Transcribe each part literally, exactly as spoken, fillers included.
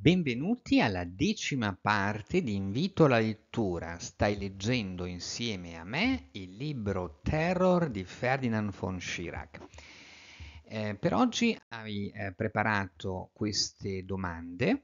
Benvenuti alla decima parte di Invito alla lettura. Stai leggendo insieme a me il libro Terror di Ferdinand von Schirach. Eh, per oggi hai eh, preparato queste domande.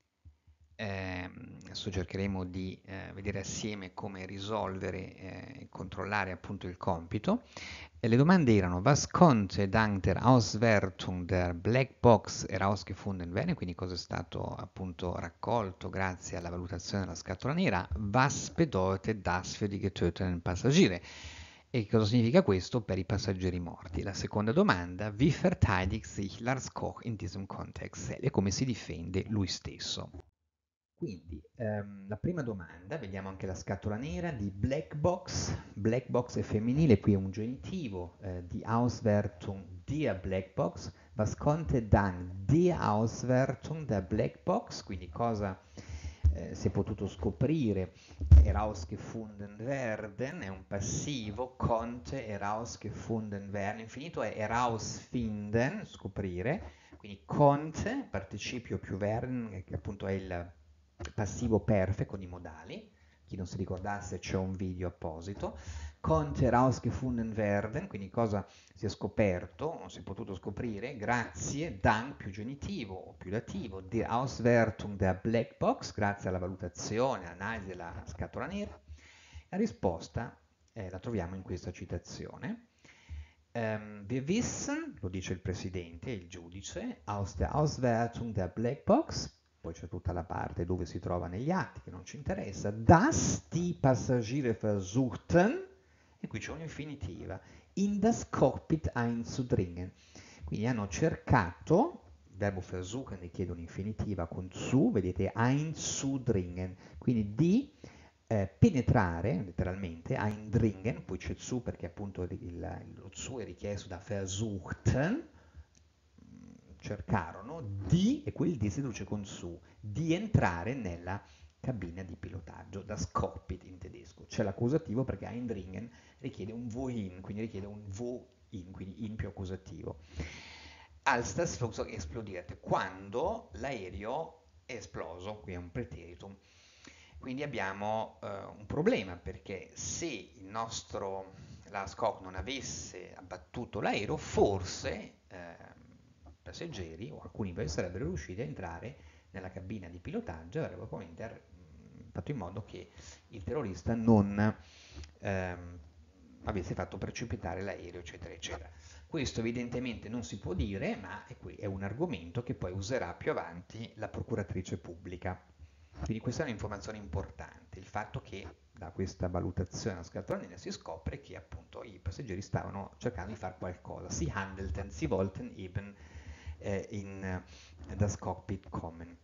Eh, adesso cercheremo di eh, vedere assieme come risolvere eh, e controllare appunto il compito. E le domande erano: Was konnte dank der Auswertung der Black Box herausgefunden werden? Quindi cosa è stato appunto raccolto grazie alla valutazione della scatola nera? Was bedeutet das für die getöteten Passagiere? E cosa significa questo per i passeggeri morti? La seconda domanda: Wie verteidigt sich Lars Koch in diesem Kontext? E come si difende lui stesso? Quindi, ehm, la prima domanda, vediamo anche la scatola nera di Black Box. Black Box è femminile, qui è un genitivo, eh, die Auswertung der Black Box. Was konnte dank der Auswertung der Black Box, quindi cosa eh, si è potuto scoprire, herausgefunden werden, è un passivo, konnte herausgefunden werden, infinito è herausfinden, scoprire, quindi konnte, participio più werden, che appunto è il passivo perfect con i modali. Chi non si ricordasse c'è un video apposito. Konnte herausgefunden werden, quindi cosa si è scoperto, o si è potuto scoprire, grazie, dank più genitivo o più dativo, die Auswertung der Black Box, grazie alla valutazione, analisi della scatola nera. La risposta eh, la troviamo in questa citazione. Ähm, wir wissen, lo dice il presidente, il giudice, aus der Auswertung der Black Box, poi c'è tutta la parte dove si trova negli atti che non ci interessa, dass die Passagiere versuchten, e qui c'è un'infinitiva, in das Cockpit einzudringen. Quindi hanno cercato, il verbo versuchen richiede un'infinitiva con zu, vedete, einzudringen, quindi di eh, penetrare, letteralmente, eindringen, poi c'è zu perché appunto il, il, lo zu è richiesto da versuchten, cercarono di, e quel di si traduce con su, di entrare nella cabina di pilotaggio, das Cockpit in tedesco. C'è l'accusativo perché eindringen richiede un wohin, quindi richiede un wohin, quindi in più accusativo. Als das Flugzeug explodierte, quando l'aereo è esploso, qui è un preteritum. Quindi abbiamo eh, un problema perché se il nostro Lars Koch non avesse abbattuto l'aereo, forse eh, passeggeri o alcuni sarebbero riusciti a entrare nella cabina di pilotaggio e avrebbero probabilmente fatto in modo che il terrorista non ehm, avesse fatto precipitare l'aereo, eccetera, eccetera. Questo evidentemente non si può dire, ma è, qui, è un argomento che poi userà più avanti la procuratrice pubblica. Quindi questa è un'informazione importante, il fatto che da questa valutazione della scatola nera si scopre che appunto i passeggeri stavano cercando di fare qualcosa. Sie handelten, sie wollten eben äh, in äh, das Cockpit kommen.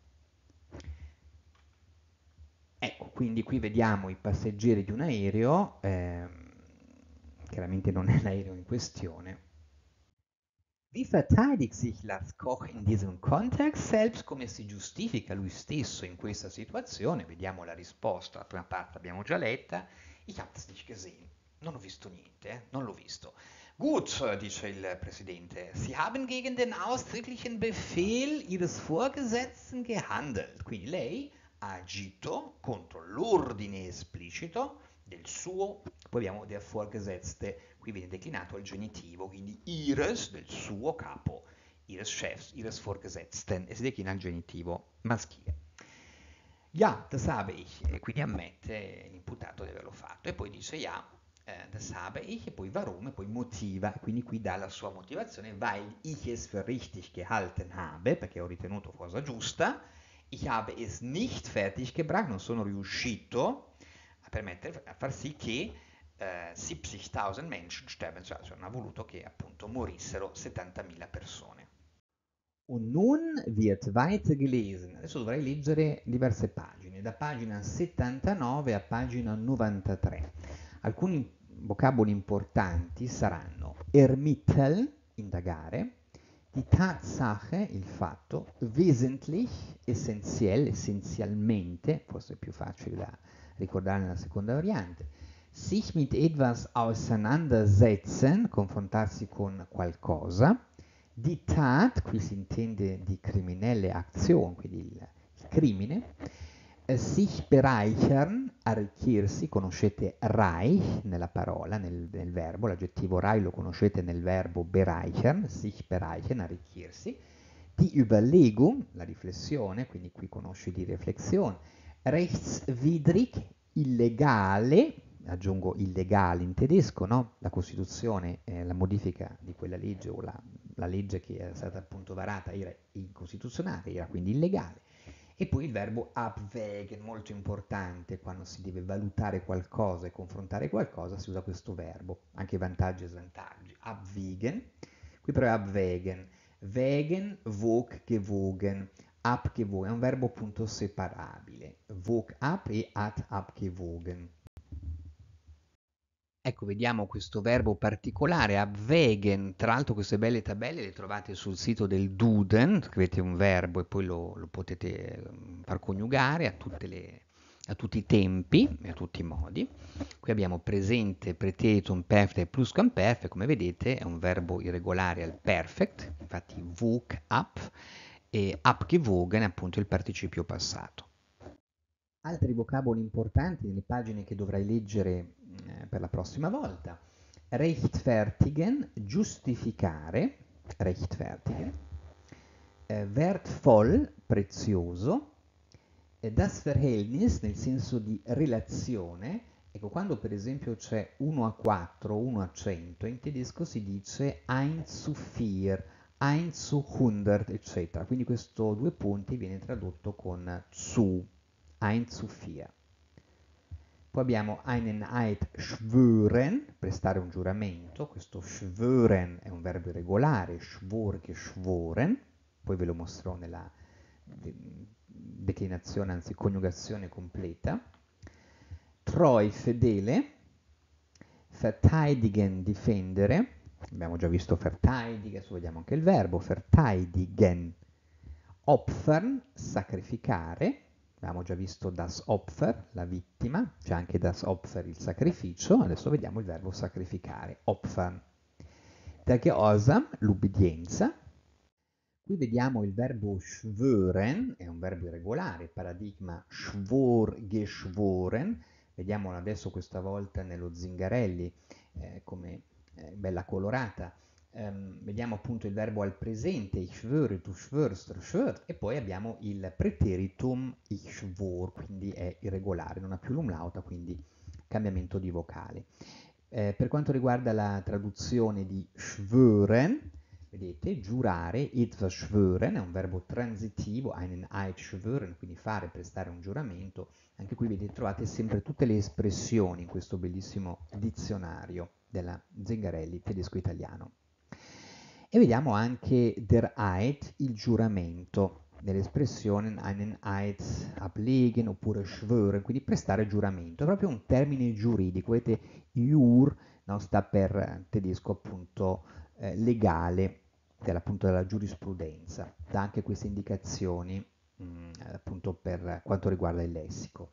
Ecco, quindi qui vediamo i passeggeri di un aereo, ehm, chiaramente non è l'aereo in questione. Wie verteidigt sich Lars Koch in diesem Kontext selbst? Come si giustifica lui stesso in questa situazione? Vediamo la risposta, la prima parte l'abbiamo già letta. Ich habe das nicht gesehen. Non ho visto niente, eh? Non l'ho visto. Gut, dice il Presidente, Sie haben gegen den ausdrücklichen Befehl Ihres Vorgesetzten gehandelt. Quindi lei ha agito contro l'ordine esplicito del suo, poi abbiamo der Vorgesetzte, qui viene declinato il genitivo, quindi Ihres, del suo capo, Ihres Chefs, Ihres Vorgesetzten, e si declina il genitivo maschile. Ja, das habe ich, e quindi ammette l'imputato di averlo fatto, e poi dice ja, eh, das habe ich, e poi warum, e poi motiva, e quindi qui dà la sua motivazione, weil ich es für richtig gehalten habe, perché ho ritenuto cosa giusta, ich habe es nicht fertiggebracht, non sono riuscito a permettere, a far sì che eh, siebzigtausend Menschen sterben, cioè, cioè non ha voluto che appunto morissero settantamila persone. Und nun wird weiter gelesen. Adesso dovrei leggere diverse pagine, da pagina settantanove a pagina novantatré. Alcuni vocaboli importanti saranno ermitteln, indagare, die Tatsache, il fatto, wesentlich, essenziell, essenzialmente, forse è più facile da ricordare nella seconda variante, sich mit etwas auseinandersetzen, confrontarsi con qualcosa, die Tat, qui si intende di criminelle azione, quindi il, il crimine. Eh, sich bereichern, arricchirsi, conoscete reich nella parola, nel, nel verbo, l'aggettivo reich lo conoscete nel verbo bereichern, sich bereichern, arricchirsi. Die Überlegung, la riflessione, quindi qui conosci di riflessione. Rechtswidrig, illegale, aggiungo illegale in tedesco, no? La Costituzione, eh, la modifica di quella legge o la, la legge che è stata appunto varata era incostituzionale, era quindi illegale. E poi il verbo abwägen, molto importante, quando si deve valutare qualcosa e confrontare qualcosa, si usa questo verbo, anche vantaggi e svantaggi. Abwägen, qui però è abwägen, wägen, wog, gewogen, abgewogen, è un verbo appunto separabile, wog ab e hat abgewogen. Ecco, vediamo questo verbo particolare, abwägen. Tra l'altro queste belle tabelle le trovate sul sito del Duden, scrivete un verbo e poi lo, lo potete mm, far coniugare a, tutte le, a tutti i tempi e a tutti i modi. Qui abbiamo presente, preteritum, perfect e plusquamperfect, come vedete è un verbo irregolare al perfect, infatti wog ab, e abgewogen è appunto il participio passato. Altri vocaboli importanti nelle pagine che dovrai leggere eh, per la prossima volta. Rechtfertigen, giustificare, rechtfertigen. Eh, wertvoll, prezioso. Eh, das Verhältnis, nel senso di relazione. Ecco, quando per esempio c'è uno a quattro, uno a cento, in tedesco si dice eins zu vier, eins zu hundert, eccetera. Quindi questo due punti viene tradotto con zu. eins zu vier. Poi abbiamo einen Eid schwören, prestare un giuramento, questo schwören è un verbo irregolare, schwor, geschworen, poi ve lo mostrerò nella de- declinazione, anzi coniugazione completa. Treu, fedele, verteidigen, difendere, abbiamo già visto verteidigen, adesso vediamo anche il verbo, verteidigen, opfern, sacrificare, abbiamo già visto das Opfer, la vittima, c'è anche das Opfer, il sacrificio, adesso vediamo il verbo sacrificare, opfern. Der Gehorsam, l'ubbidienza. Qui vediamo il verbo schwören, è un verbo irregolare, paradigma schwor, geschworen. Vediamolo adesso questa volta nello Zingarelli, eh, come eh, bella colorata. Um, vediamo appunto il verbo al presente, ich schwöre, du schwörst, du schwört, e poi abbiamo il preteritum ich schwor, quindi è irregolare, non ha più l'umlauta, quindi cambiamento di vocale. Eh, per quanto riguarda la traduzione di schwören, vedete, giurare, etwas schwören, è un verbo transitivo, einen Eid schwören, quindi fare, prestare un giuramento. Anche qui vedete, trovate sempre tutte le espressioni in questo bellissimo dizionario della Zingarelli tedesco-italiano. E vediamo anche der Eid, il giuramento, nell'espressione einen Eid ablegen oppure schwören, quindi prestare giuramento. È proprio un termine giuridico, vedete, jur, no, sta per tedesco appunto eh, legale, appunto della giurisprudenza, dà anche queste indicazioni mh, appunto per quanto riguarda il lessico.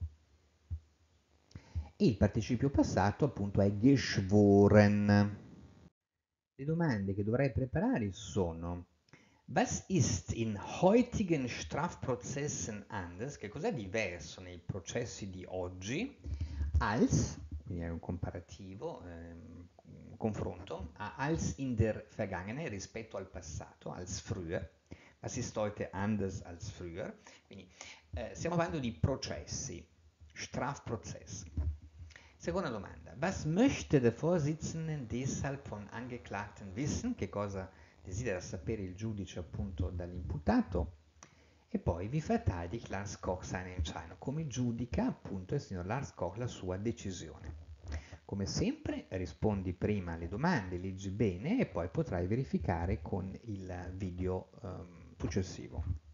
E il participio passato appunto è geschworen. Le domande che dovrai preparare sono: Was ist in heutigen Strafprozessen anders? Che cos'è diverso nei processi di oggi? Als, quindi è un comparativo, ehm, un confronto, a als in der Vergangenheit rispetto al passato, als früher. Was ist heute anders als früher? Quindi eh, stiamo parlando di processi, Strafprozess. Seconda domanda, was möchte der Vorsitzende deshalb von Angeklagten wissen? Che cosa desidera sapere il giudice appunto dall'imputato? E poi, wie verteidigt Lars Koch seine Entscheidung? Come giudica appunto il signor Lars Koch la sua decisione? Come sempre rispondi prima alle domande, leggi bene e poi potrai verificare con il video um, successivo.